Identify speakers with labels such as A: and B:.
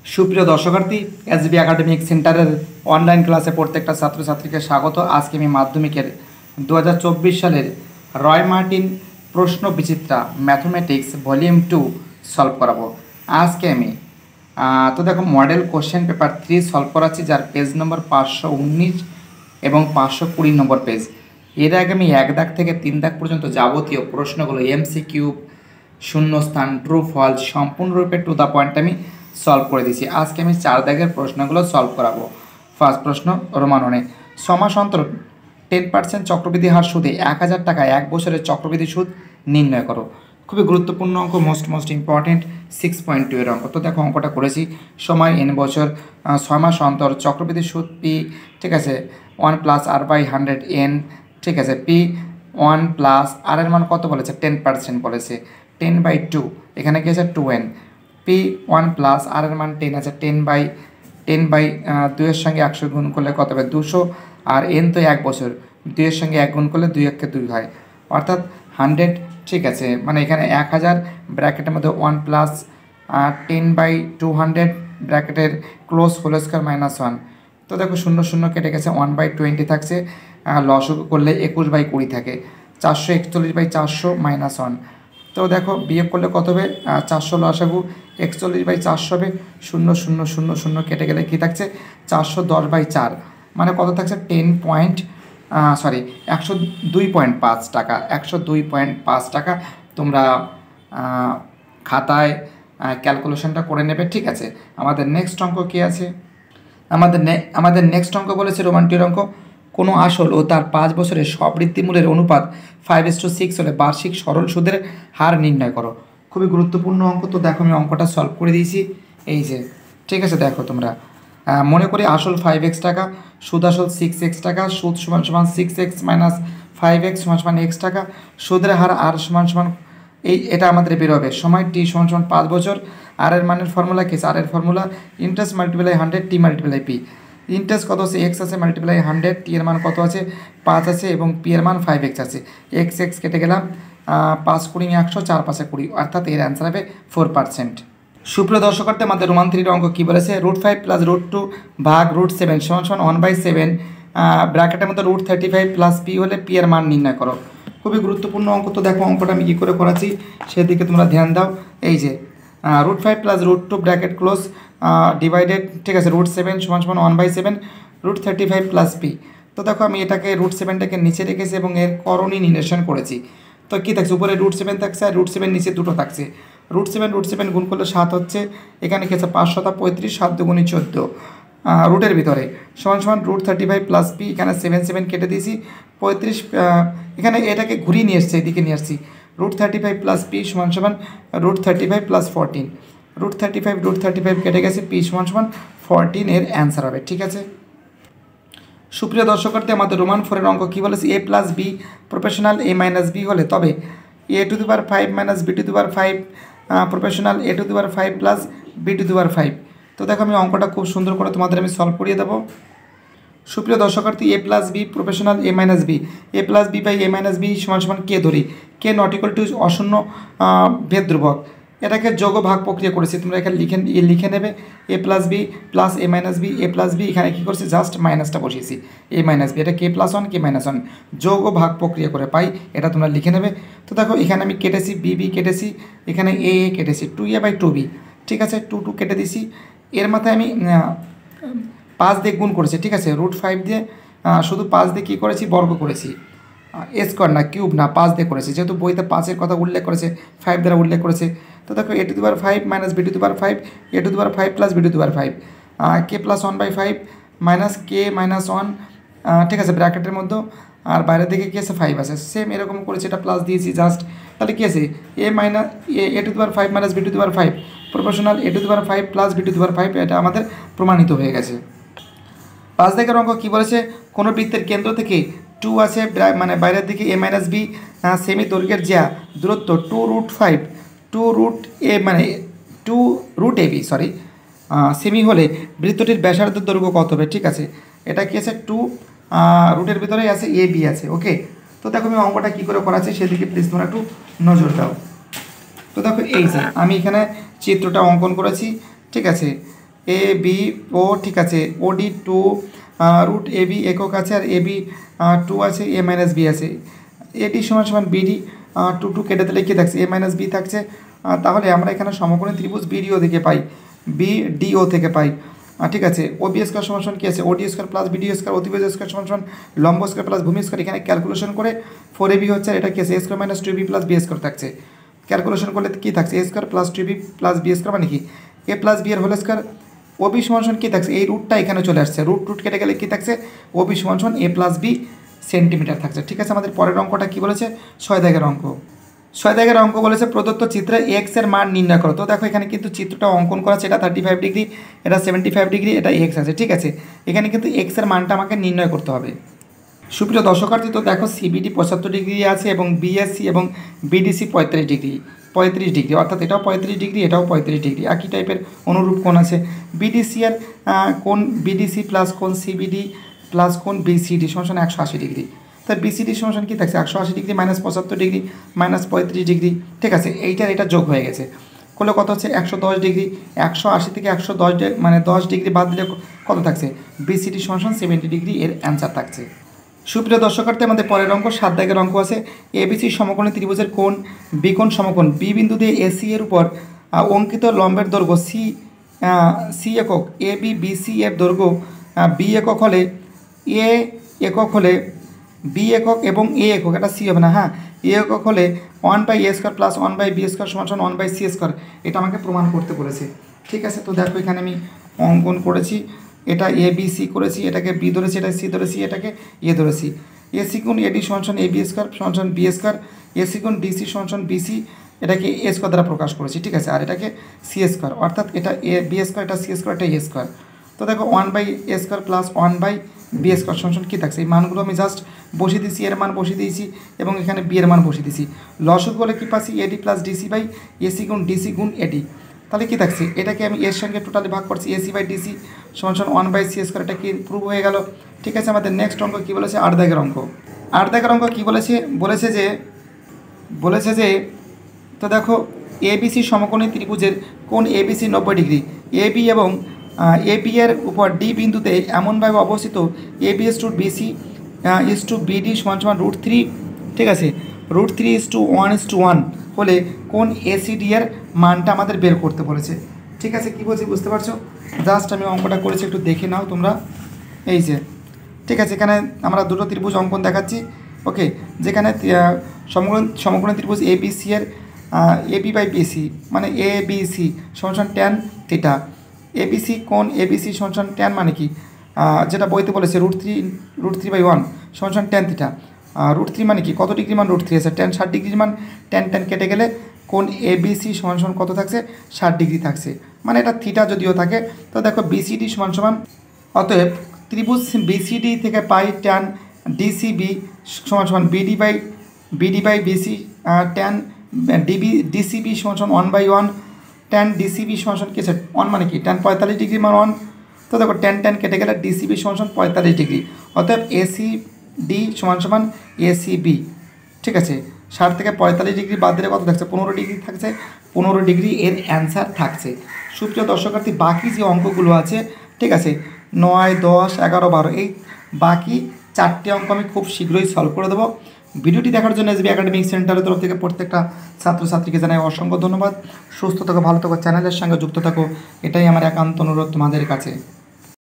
A: সুপ্রিয় দর্শকার্থী, SB academic সেন্টারের অনলাইন ক্লাসে প্রত্যেকটা ছাত্রছাত্রীকে স্বাগত। আজকে আমি মাধ্যমিকের 2024 সালের রয় মার্টিন প্রশ্ন বিচিত্রা ম্যাথমেটিক্স ভলিউম 2 সলভ করাবো। আজকে আমি দেখো মডেল কোশ্চেন পেপার 3 সলভ করাচ্ছি, যার পেজ নম্বর 519 এবং 520 নম্বর পেজ। এর আগে আমি 1 দাগ থেকে 3 দাগ পর্যন্ত যাবতীয় প্রশ্নগুলো এমসিকিউ, শূন্যস্থান, ট্রু ফলস সম্পূর্ণরূপে টু দ্য পয়েন্ট আমি সলভ করে দিয়েছি। আজকে আমি 4 দাগের প্রশ্নগুলো সলভ করাবো। ফার্স্ট প্রশ্ন, রোমাননে ছমাস অন্তর 10% চক্রবৃদ্ধি হার সুদে 1000 টাকা 1 বছরের চক্রবৃদ্ধি সুদ নির্ণয় করো। খুবই গুরুত্বপূর্ণ অঙ্ক, মোস্ট ইম্পর্টেন্ট 6.2 এর অঙ্ক। তো দেখো অঙ্কটা করেছি। সময় n বছর, 6 মাস অন্তর, চক্রবৃদ্ধি সুদ পি, ঠিক আছে, 1 প্লাস আর বাই 100 n, ঠিক আছে, পি 1 প্লাস আর এর মান কত বলেছে, 10% বলেছে, 10/2, এখানে কি আছে 2n, পি 1 প্লাস আর এর মান 10 আছে, 10/2 এর সঙ্গে 100 গুণ করলে কত হবে 200, আর n তো 1 বছর, 2 এর সঙ্গে 1 গুণ করলে 2 একে 2 হয়, অর্থাৎ 100, ঠিক আছে, মানে এখানে 1000 ব্র্যাকেটের মধ্যে 1 প্লাস 10/200 ব্র্যাকেটের ক্লোজ হোল স্কয়ার -1। তো দেখো 0 0 কেটে গেছে, 1/20 থাকছে, লসগু করলে 21/20 থাকে, 441/400 -1। তো দেখো বিয়োগ করলে কত হবে, 400 লসাগু 41/400 হবে, 0 0 0 0 কেটে গেলে কী থাকছে 410/4, মানে কত থাকছে 102.5 টাকা, 102.5 টাকা। তোমরা খাতায় ক্যালকুলেশনটা করে নেবে, ঠিক আছে। আমাদের নেক্সট অঙ্ক কী আছে, আমাদের নেক্সট অঙ্ক বলেছে রোমান্টিক অঙ্ক, কোনো আসল ও তার 5 বছরের স্ববৃদ্ধিমূল্যের অনুপাত 5:6 হলে বার্ষিক সরল সুদের হার নির্ণয় করো। খুবই গুরুত্বপূর্ণ অঙ্ক। তো দেখো আমি অঙ্কটা সলভ করে দিয়েছি, এই যে, ঠিক আছে। দেখো তোমরা মনে করি আসল 5x টাকা, সুদ আসল 6x টাকা, সুদ সমান 6x মাইনাস 5x সমান x টাকা, সুদের হার আর সমান এটা আমাদের বেরোবে। সময় t সমান 5 বছর, আর এর মানের ফর্মুলা কি, আর এর formula interest multiply 100 t multiply p। Interest কত আছে, এক্স আছে, মাল্টিপ্লাই 100, টি এর মান কত আছে 5 আছে, এবং পি এর মান 5x আছে। এক্স কেটে গেলাম, 5 × 100, 4 × 5 20, অর্থাৎ এর অ্যান্সার হবে 4%। সুপ্রিয় দর্শকার্থী, আমাদের রোমান 3 অঙ্ক কী বলেছে, √5 + √2 ভাগ √7 সমান 1/7, ব্র্যাকেটের মধ্যে √35 + p হলে পি এর মান নির্ণয় করো। খুবই গুরুত্বপূর্ণ অঙ্ক। তো দেখো অঙ্কটা আমি কী করে করাচ্ছি সেদিকে তোমরা ধ্যান দাও। এই যে √5 + √2 ব্র্যাকেট ক্লোজ ডিভাইডেড, ঠিক আছে, √7 সমান 1/7, √35 + p। তো দেখো আমি এটাকে √7টাকে নিচে রেখেছি এবং এর করণী নির্ণয় করেছি। তো কী থাকছে, উপরে √7 থাকছে আর √7 নিচে দুটো থাকছে, √7 গুণ করলে 7 হচ্ছে, এখানে কি আছে 5 7 35, 7 2 × 14, রুটের ভিতরে সমান √35 + p, এখানে 7 কেটে দিয়েছি, 35, এখানে এটাকে ঘুরিয়ে নিয়ে এসছে, এদিকে নিয়ে আসছি, √35 + p সমান √35 + 14, √35 কেটে গেছে, p সমান 14, এর অ্যান্সার হবে, ঠিক আছে। সুপ্রিয় দর্শকার্থী, আমাদের রোমান 4 এর অঙ্ক কী বলেছে, a + b professional a - b হলে তবে a⁵ - b⁵ professional a⁵ + b⁵। তো দেখো আমি অঙ্কটা খুব সুন্দর করে তোমাদের আমি সলভ করিয়ে দেবো। সুপ্রিয় দর্শকার্থী, a + b professional a - b, a + b/a - b সমান কে ধরি, কে নট ইকুয়াল টু অশূন্য ভেদ ধ্রুবক, এটাকে যোগ ভাগ প্রক্রিয়া করেছি, তোমরা এখানে লিখে নেবে a + b + a - b, a + b, এখানে কী করছি জাস্ট মাইনাসটা বসিয়েছি, a - b, এটা k + 1 k - 1 যোগ ও ভাগ প্রক্রিয়া করে পাই, এটা তোমরা লিখে নেবে। তো দেখো এখানে আমি কেটেছি, b কেটেছি, এখানে a কেটেছি, 2a/2b, ঠিক আছে, 2 কেটে দিছি, এর মাথায় আমি 5 দিয়ে গুণ করেছি, ঠিক আছে, √5 দিয়ে শুধু 5 দিয়ে কী করেছি, বর্গ করেছি, স্কোয়ার না, কিউব না, 5 দিয়ে করেছি, যেহেতু বইতে 5-এর কথা উল্লেখ করেছে, 5 দ্বারা উল্লেখ করেছে। তো দেখো a⁵ - b⁵ a⁵ + b⁵, k + 1/5 - k - 1, ঠিক আছে, ব্র্যাকেটের মধ্যে, আর বাইরের দিকে কী আছে 5 আছে, সেম এরকম করেছি, এটা প্লাস দিয়েছি জাস্ট, তাহলে কী আছে a⁵ - b⁵ proportional a⁵ + b⁵, এটা আমাদের প্রমাণিত হয়ে গেছে। 5 দাগের অঙ্ক কী বলেছে, কোনো বৃত্তের কেন্দ্র থেকে 2 আছে, মানে বাইরের দিকে a - b সেমি দৈর্ঘ্যের যা দূরত্ব 2√ab সেমি হলে বৃত্তটির ব্যাসার্ধের দৈর্ঘ্য কত হবে, ঠিক আছে, এটা কি আছে 2, রুটের ভিতরেই আছে a b আছে, ওকে। তো দেখো আমি অঙ্কটা কী করে করাচ্ছি সেদিকে প্লিজ তোমরা একটু নজর দাও। তো দেখো এই যে আমি এখানে চিত্রটা অঙ্কন করেছি, ঠিক আছে, এ বি ও ঠিক আছে, ওডি টু রুট এ বি একক আছে, আর এ বি টু আছে, এ মাইনাস বি আছে, এডি সমান সমান বিডি টু টু কেটে দিলে কী থাকছে, এ মাইনাস বি থাকছে। তাহলে আমরা এখানে সমকোণী ত্রিভুজ বিডিও থেকে পাই, বিডিও থেকে পাই, ঠিক আছে। ও বি স্কোয়ার সমান সমান কী আছে, OD square plus BD square, অতিভুজ স্কোয়ার সমান সমান লম্ব স্কোয়ার প্লাস ভূমি স্কোয়ার। এখানে ক্যালকুলেশন করে 4ab হচ্ছে, আর এটা কী আছে, a square minus 2b plus b square থাকছে। ক্যালকুলেশন করলে কী থাকছে, a square plus 2b plus b square মানে কি এ প্লাস বি এর হোল স্কোয়ার। ওবি সমান সমান কী থাকছে, এই রুটটা এখানে চলে আসছে, রুট কেটে গেলে কী থাকছে, ওবি সমান সমান এ প্লাস বি সেন্টিমিটার থাকছে। ঠিক আছে, আমাদের পরের অঙ্কটা কী বলেছে, 6 দাগের অঙ্ক। 6 দাগের অঙ্ক বলেছে প্রদত্ত চিত্রে এক্স এর মান নির্ণয় করো। তো দেখো এখানে কিন্তু চিত্রটা অঙ্কন করা আছে, এটা 35 ডিগ্রি, এটা 75 ডিগ্রি, এটা এক্স আছে। ঠিক আছে, এখানে কিন্তু এক্স এর মানটা আমাকে নির্ণয় করতে হবে। সুপ্রিয় দর্শকার্থী, তো দেখো সিবিডি 75 ডিগ্রি আছে এবং বিএসসি এবং বিডিসি 35 ডিগ্রি, অর্থাৎ এটাও 35 ডিগ্রি, এটাও 35 ডিগ্রি, একই টাইপের অনুরূপ কোণ আছে। বিডিসি এর কোণ বিডিসি প্লাস কোণ সিবিডি প্লাস কোণ বিসিডি সমান 180 ডিগ্রি। তাই বিসিডি সমান কী থাকছে, 180 degree minus 75 degree minus 35 degree. ঠিক আছে, এইটার এটা যোগ হয়ে গেছে, করলে কত হচ্ছে 110 ডিগ্রি। 180 থেকে 110 মানে 10 ডিগ্রি বাদ দিলে কত থাকছে, বিসিডি সমান 70 ডিগ্রি এর অ্যান্সার থাকছে। সুপ্রিয় দর্শকার্থী, আমাদের পরের অঙ্ক 7 দাগের অঙ্ক আছে। এবিসি সমকোণী ত্রিভুজের কোণ বিকোণ সমকোণ বি বিন্দু দিয়ে এসি এর উপর অঙ্কিত লম্বের দৈর্ঘ্য সি একক, এ বি বিসি এর দৈর্ঘ্য বি একক হলে, এ একক হলে, বি একক এবং এ একক, এটা সি হবে না, হ্যাঁ, এ একক হলে 1/a square plus 1/b square সমান 1/c স্কোয়ার, এটা আমাকে প্রমাণ করতে বলেছে। ঠিক আছে, তো দেখো এখানে আমি অঙ্কন করেছি, এটা এ বি সি করেছি, এটাকে বি ধরেছি, এটা সি ধরেছি, এটাকে এ ধরেছি। এসি গুণ এডি সমান এ বি স্কোয়ার সমান বি স্কোয়ার, এসি গুণ ডিসি সমান বিসি, এটাকে এ স্কোয়ার দ্বারা প্রকাশ করেছি। ঠিক আছে, আর এটাকে সি স্কোয়ার, অর্থাৎ এটা এ বি স্কোয়ার, এটা সি স্কোয়ার, এটা এ স্কোয়ার। তো দেখো 1/a square plus 1/b square সমান কী থাকছে, এই মানগুলো আমি জাস্ট বসিয়ে দিয়েছি, এর মান বসিয়ে দিয়েছি এবং এখানে বি এর মান বসিয়ে দিয়েছি। লসক বলে কী পাচ্ছি, AD plus DC by AC গুণ ডিসি গুণ এডি। তাহলে কী থাকছে, এটাকে আমি এর সঙ্গে টোটালি ভাগ করছি, এসি বাই ডিসি সমান 1/c স্কোয়ার, এটা কি প্রুভ হয়ে গেল। ঠিক আছে, আমাদের নেক্সট অঙ্ক কী বলেছে, 8 দাগের অঙ্ক। 8 দাগের অঙ্ক কী বলেছে, বলেছে যে তো দেখো এবিসি সমকোণী ত্রিভুজের কোণ এবিসি 90 ডিগ্রি, এবি এবং এবি এর উপর ডি বিন্দুতে এমনভাবে অবস্থিত AB is to BC is to BD সমান √3। ঠিক আছে, √3:1:1 হলে কোন এসিডি এর মানটা আমাদের বের করতে বলেছে। ঠিক আছে, কী বলছি বুঝতে পারছো, জাস্ট আমি অঙ্কটা করেছি, একটু দেখে নাও তোমরা। এই যে ঠিক আছে, এখানে আমরা দুটো ত্রিভুজ অঙ্কন দেখাচ্ছি। ওকে, যেখানে সমকোণী ত্রিভুজ এবিসি এর এবি বাই বিসি মানে এ বি সি সমান ট্যান থিটা, এবিসি কোণ এবিসি সমান ট্যান মানে কি, যেটা বইতে বলেছে √3/1 সমান ট্যান থিটা। √3 মানে কি, কত ডিগ্রি মান, √3 আছে, ট্যান 60 ডিগ্রি মান, ট্যান কেটে গেলে কোণ এবিসি সমান কত থাকছে, 60 ডিগ্রি থাকছে, মানে এটা থিটা যদিও থাকে। তো দেখো বিসিডি সমান অতএব ত্রিভুজ বিসিডি থেকে পাই ট্যান ডিসিবি সমান BD by BC, tan DCB সমান 1/1, ট্যান ডিসিবি সমান কি আছে 1 মানে কি, ট্যান 45 ডিগ্রি মান 1। তো দেখো ট্যান কেটে গেলে ডিসিবি সমান 45 ডিগ্রি, অতএব এসিডি সমান এসিবি। ঠিক আছে, 60 থেকে 45 ডিগ্রি বাদ দিলে কত থাকছে, 15 ডিগ্রি থাকছে, 15 ডিগ্রি এর অ্যান্সার থাকছে। সুপ্রিয় দর্শকার্থী, বাকি যে অঙ্কগুলো আছে, ঠিক আছে, 9, 10, 11, 12, এই বাকি 4টে অঙ্ক আমি খুব শীঘ্রই সলভ করে দেবো। ভিডিওটি দেখার জন্য এসবি একাডেমিক সেন্টারের তরফ থেকে প্রত্যেকটা ছাত্রছাত্রীকে জানাই অসংখ্য ধন্যবাদ। সুস্থ থাকো, ভালো থাকো, চ্যানেলের সঙ্গে যুক্ত থাকো, এটাই আমার একান্ত অনুরোধ তোমাদের কাছে।